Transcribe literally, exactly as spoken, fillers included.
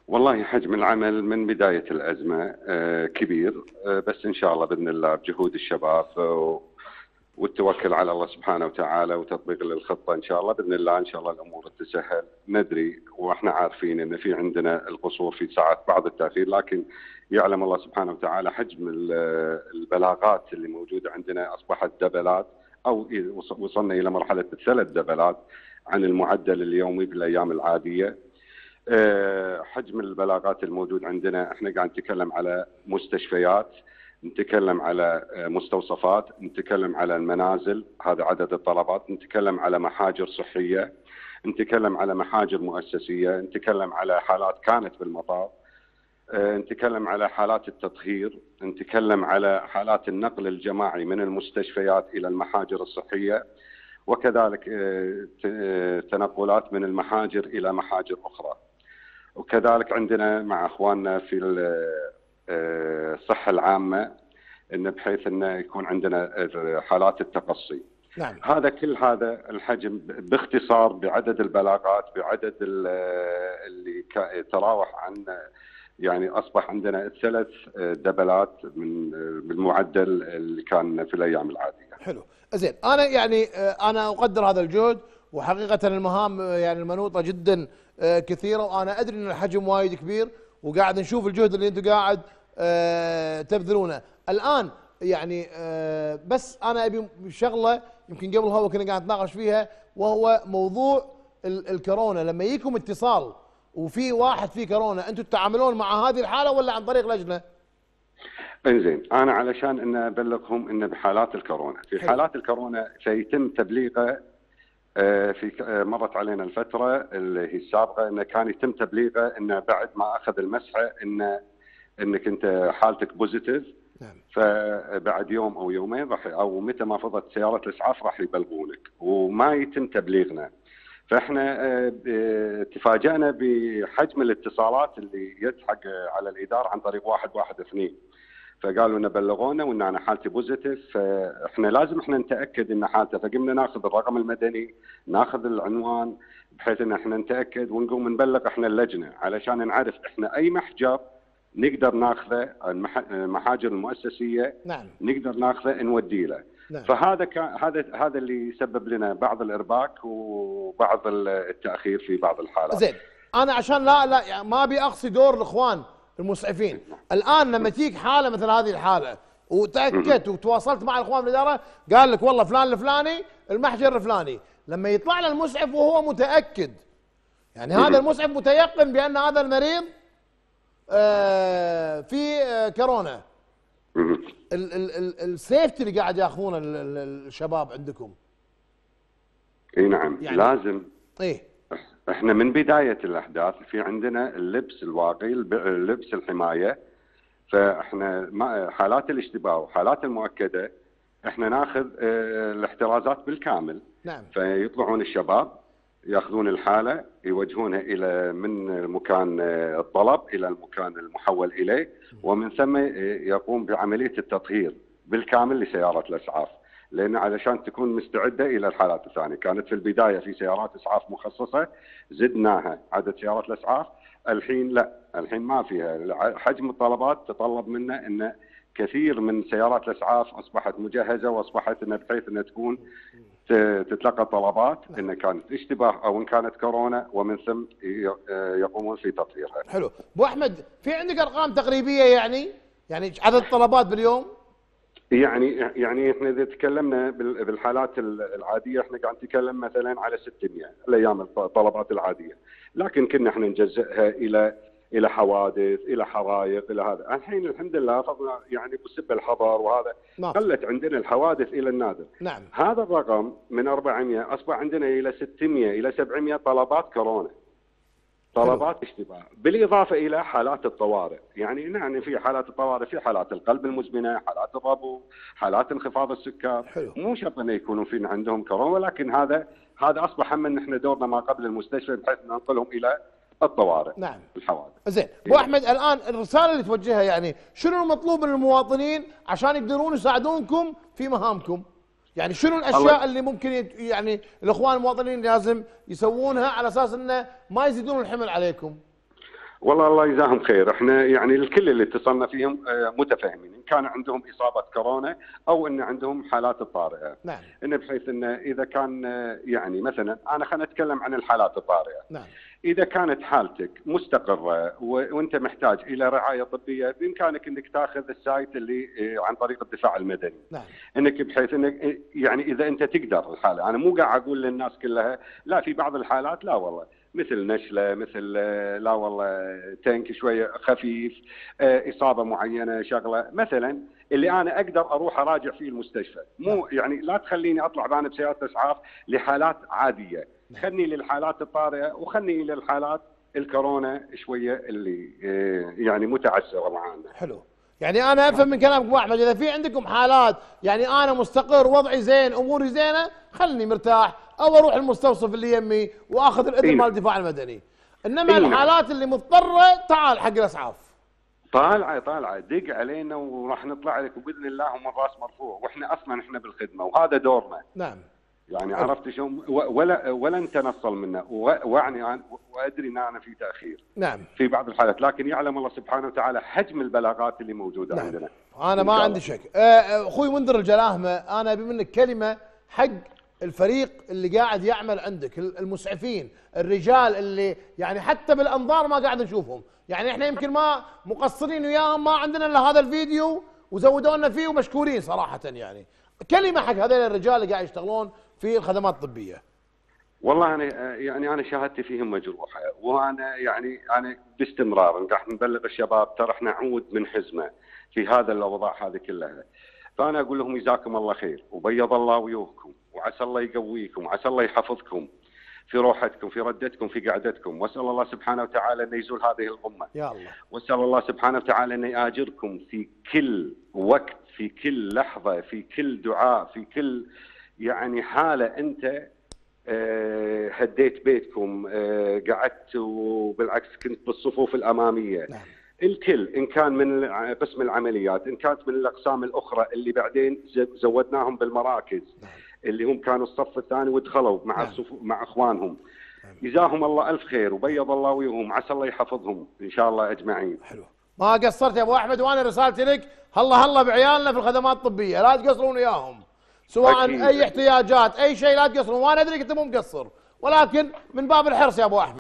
والله حجم العمل من بداية الأزمة آه، كبير، آه، بس إن شاء الله بإذن الله بجهود الشباب آه، والتوكل على الله سبحانه وتعالى وتطبيق للخطة إن شاء الله بإذن الله إن شاء الله الأمور تتسهل. ندري وإحنا عارفين إن في عندنا القصور في ساعات بعض التأخير، لكن يعلم الله سبحانه وتعالى حجم البلاغات اللي موجودة عندنا أصبحت دبلات، أو وصلنا إلى مرحلة الثلاث دبلات عن المعدل اليومي بالأيام العادية. حجم البلاغات الموجود عندنا، احنا قاعد نتكلم على مستشفيات، نتكلم على مستوصفات، نتكلم على المنازل، هذا عدد الطلبات، نتكلم على محاجر صحية، نتكلم على محاجر مؤسسية، نتكلم على حالات كانت بالمطار، نتكلم على حالات التطهير، نتكلم على حالات النقل الجماعي من المستشفيات إلى المحاجر الصحية، وكذلك تنقلات من المحاجر إلى محاجر أخرى. وكذلك عندنا مع اخواننا في الصحه العامه ان بحيث انه يكون عندنا حالات التقصي. نعم. هذا كل هذا الحجم باختصار بعدد البلاغات، بعدد اللي يتراوح عن يعني اصبح عندنا ثلاث دبلات من بالمعدل اللي كان في الايام العاديه. حلو، زين. انا يعني انا اقدر هذا الجهد، وحقيقه المهام يعني المنوطه جدا كثيره، وانا ادري ان الحجم وايد كبير، وقاعد نشوف الجهد اللي انتم قاعد تبذلونه الان. يعني بس انا ابي شغله يمكن قبل هوا كنا قاعد نتناقش فيها، وهو موضوع الكورونا. لما يجيكم اتصال وفي واحد فيه كورونا، انتم تتعاملون مع هذه الحاله ولا عن طريق لجنه؟ انزين، انا علشان ان ابلغهم ان بحالات الكورونا، في حالات الكورونا سيتم تبليغه. في مرت علينا الفتره اللي هي السابقه ان كان يتم تبليغه انه بعد ما اخذ المسحه ان انك انت حالتك بوزيتيف. نعم. فبعد يوم او يومين راح او متى ما فضت سياره الاسعاف راح يبلغونك، وما يتم تبليغنا. فاحنا تفاجأنا بحجم الاتصالات اللي يتحق على الاداره عن طريق واحد واحد اثنين، فقالوا لنا بلغونا وان انا حالتي بوزيتيف، فاحنا لازم احنا نتاكد ان حالته، فقمنا ناخذ الرقم المدني، ناخذ العنوان، بحيث ان احنا نتاكد ونقوم نبلغ احنا اللجنه علشان نعرف احنا اي محجر نقدر ناخذه، المحاجر المؤسسيه. نعم. نقدر ناخذه نودي له. نعم. فهذا كان هذا هذا اللي سبب لنا بعض الارباك وبعض التاخير في بعض الحالات. زين، انا عشان لا لا يعني ما ابي اقصي دور الاخوان المسعفين. الان لما تجيك حاله مثل هذه الحاله وتاكدت وتواصلت مع الاخوان بالاداره، قال لك والله فلان الفلاني المحجر الفلاني، لما يطلع له المسعف وهو متاكد، يعني هذا المسعف متيقن بان هذا المريض آه في آه كورونا، السيفتي اللي قاعد ياخذونه الشباب عندكم؟ اي نعم، يعني لازم. ايه، احنا من بدايه الاحداث في عندنا اللبس الواقي، لبس الحمايه. فاحنا حالات الاشتباه وحالات المؤكده احنا ناخذ اه الاحترازات بالكامل. نعم. فيطلعون الشباب ياخذون الحاله، يوجهونها الى من مكان الطلب الى المكان المحول اليه، ومن ثم يقوم بعمليه التطهير بالكامل لسياره الاسعاف، لان علشان تكون مستعده الى الحالات الثانيه. كانت في البدايه في سيارات اسعاف مخصصه، زدناها عدد سيارات الاسعاف، الحين لا، الحين ما فيها. حجم الطلبات تطلب منا ان كثير من سيارات الاسعاف اصبحت مجهزه، واصبحت انها بحيث انها تكون تتلقى طلبات ان كانت اشتباه او ان كانت كورونا، ومن ثم يقومون في تطهيرها. حلو. ابو احمد، في عندك ارقام تقريبيه يعني يعني عدد الطلبات باليوم؟ يعني يعني احنا اذا تكلمنا بالحالات العاديه احنا قاعد نتكلم مثلا على ستمئة الايام الطلبات العاديه، لكن كنا احنا نجزئها الى الى حوادث، الى حرائق، الى هذا. الحين الحمد لله يعني بسبب الحظر وهذا نعم. قلت عندنا الحوادث الى النادر. نعم. هذا الرقم من أربعمئة اصبح عندنا الى ستمئة الى سبعمئة طلبات كورونا، طلبات اشتباه، بالاضافه الى حالات الطوارئ. يعني نحن في حالات الطوارئ، في حالات القلب المزمنه، حالات الربو، حالات انخفاض السكر. حلو. مو شرط انه يكونوا في عندهم كورونا، لكن هذا هذا اصبح من نحن دورنا ما قبل المستشفى بحيث ننقلهم الى الطوارئ. نعم. الحوادث. زين، ابو احمد، الان الرساله اللي توجهها يعني شنو المطلوب من المواطنين عشان يقدرون يساعدونكم في مهامكم؟ يعني شنو الاشياء اللي ممكن يعني الاخوان المواطنين لازم يسوونها على اساس انه ما يزيدون الحمل عليكم؟ والله الله يجزاهم خير. احنا يعني الكل اللي اتصلنا فيهم آه، متفاهمين ان كان عندهم اصابه كورونا او ان عندهم حالات الطارئه. نعم. ان بحيث انه اذا كان آه، يعني مثلا انا خلينا نتكلم عن الحالات الطارئه. نعم. اذا كانت حالتك مستقره و- وانت محتاج الى رعايه طبيه، بامكانك انك تاخذ السايت اللي آه، عن طريق الدفاع المدني. نعم. انك بحيث انك آه، يعني اذا انت تقدر الحاله، انا مو قاعد اقول للناس كلها لا، في بعض الحالات لا والله، مثل نشله، مثل آه، لا والله تانك شويه خفيف، آه، اصابه معينه شغله مثلا، اللي انا اقدر اروح اراجع فيه المستشفى. مو يعني لا تخليني اطلع انا بسياره اسعاف لحالات عاديه، خلني للحالات الطارئه وخلني للحالات الكورونا شويه اللي آه، يعني متعسره معانا. حلو. يعني انا افهم من كلامك ابو احمد، اذا في عندكم حالات يعني انا مستقر، وضعي زين، اموري زينه، خلني مرتاح او اروح المستوصف اللي يمي واخذ الاذن إيه مال نعم. الدفاع المدني. انما إيه نعم. الحالات اللي مضطره تعال حق الاسعاف. طالعه طالعه دق علينا وراح نطلع لك وباذن الله هم الراس مرفوع، واحنا اصلا احنا بالخدمه وهذا دورنا. نعم. يعني عرفت شلون؟ ولا ولا نتنصل منه، واعني وادري ان انا في تاخير نعم. في بعض الحالات، لكن يعلم الله سبحانه وتعالى حجم البلاغات اللي موجوده نعم. عندنا. انا ما عندي شك. اخوي منذر الجلاهمه، انا ابي منك كلمه حق الفريق اللي قاعد يعمل عندك، المسعفين، الرجال اللي يعني حتى بالانظار ما قاعد نشوفهم، يعني احنا يمكن ما مقصرين وياهم، ما عندنا الا هذا الفيديو وزودوا لنا فيه ومشكورين صراحه. يعني كلمه حق هذول الرجال اللي قاعد يشتغلون في الخدمات الطبيه. والله انا يعني انا شهادتي فيهم مجروحه، وانا يعني انا باستمرار راح نبلغ الشباب ترى احنا عود من حزمه في هذا الاوضاع هذه كلها. فانا اقول لهم جزاكم الله خير وبيض الله وجوهكم، وعسى الله يقويكم، وعسى الله يحفظكم في روحتكم، في ردتكم، في قعدتكم، واسال الله سبحانه وتعالى ان يزول هذه الغمه. يا الله. واسال الله سبحانه وتعالى ان ياجركم في كل وقت، في كل لحظه، في كل دعاء، في كل يعني حاله انت أه هديت بيتكم، أه قعدت وبالعكس كنت بالصفوف الاماميه. نعم. الكل ان كان من قسم العمليات، ان كانت من الاقسام الاخرى اللي بعدين زودناهم بالمراكز. نعم. اللي هم كانوا الصف الثاني ودخلوا مع نعم. مع اخوانهم. نعم. جزاهم الله الف خير وبيض الله وجوههم، عسى الله يحفظهم ان شاء الله اجمعين. حلو. ما قصرت يا ابو احمد، وانا رسالتي لك هلا هلا بعيالنا في الخدمات الطبيه، لا تقصرون وياهم. سواء أكيد. اي احتياجات اي شيء لا تقصرون، وانا ادري انت مو مقصر، ولكن من باب الحرص يا ابو احمد.